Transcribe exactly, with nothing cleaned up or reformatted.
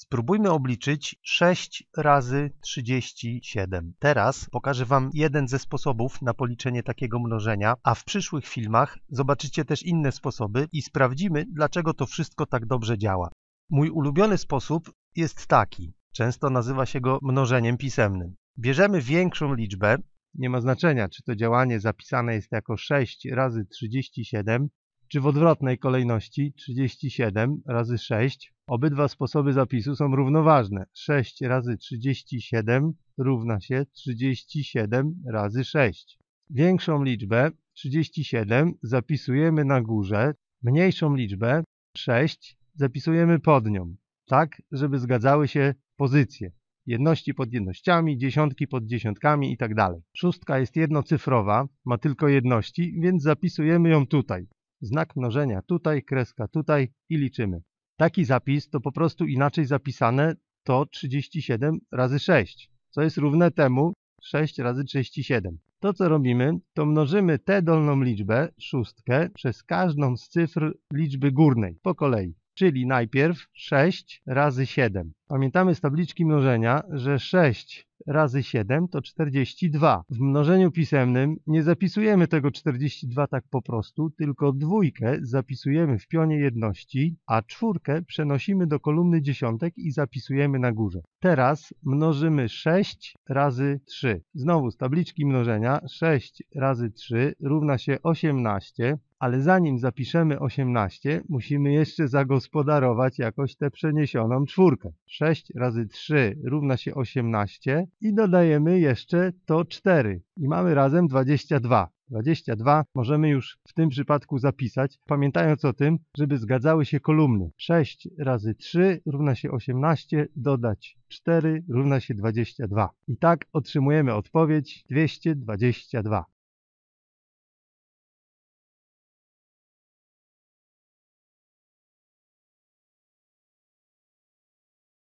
Spróbujmy obliczyć sześć razy trzydzieści siedem. Teraz pokażę Wam jeden ze sposobów na policzenie takiego mnożenia, a w przyszłych filmach zobaczycie też inne sposoby i sprawdzimy, dlaczego to wszystko tak dobrze działa. Mój ulubiony sposób jest taki. Często nazywa się go mnożeniem pisemnym. Bierzemy większą liczbę. Nie ma znaczenia, czy to działanie zapisane jest jako sześć razy trzydzieści siedem, czy w odwrotnej kolejności trzydzieści siedem razy sześć. Obydwa sposoby zapisu są równoważne. sześć razy trzydzieści siedem równa się trzydzieści siedem razy sześć. Większą liczbę, trzydzieści siedem, zapisujemy na górze. Mniejszą liczbę, sześć, zapisujemy pod nią. Tak, żeby zgadzały się pozycje. Jedności pod jednościami, dziesiątki pod dziesiątkami i tak dalej. Szóstka jest jednocyfrowa, ma tylko jedności, więc zapisujemy ją tutaj. Znak mnożenia tutaj, kreska tutaj i liczymy. Taki zapis to po prostu inaczej zapisane to trzydzieści siedem razy sześć, co jest równe temu sześć razy trzydzieści siedem. To co robimy, to mnożymy tę dolną liczbę, szóstkę, przez każdą z cyfr liczby górnej po kolei. Czyli najpierw sześć razy siedem. Pamiętamy z tabliczki mnożenia, że sześć razy siedem to czterdzieści dwa. W mnożeniu pisemnym nie zapisujemy tego czterdzieści dwa tak po prostu, tylko dwójkę zapisujemy w pionie jedności, a czwórkę przenosimy do kolumny dziesiątek i zapisujemy na górze. Teraz mnożymy sześć razy trzy. Znowu z tabliczki mnożenia sześć razy trzy równa się osiemnaście. Ale zanim zapiszemy osiemnaście, musimy jeszcze zagospodarować jakoś tę przeniesioną czwórkę. sześć razy trzy równa się osiemnaście i dodajemy jeszcze to cztery. I mamy razem dwadzieścia dwa. dwadzieścia dwa możemy już w tym przypadku zapisać, pamiętając o tym, żeby zgadzały się kolumny. sześć razy trzy równa się osiemnaście, dodać cztery równa się dwadzieścia dwa. I tak otrzymujemy odpowiedź dwieście dwadzieścia dwa.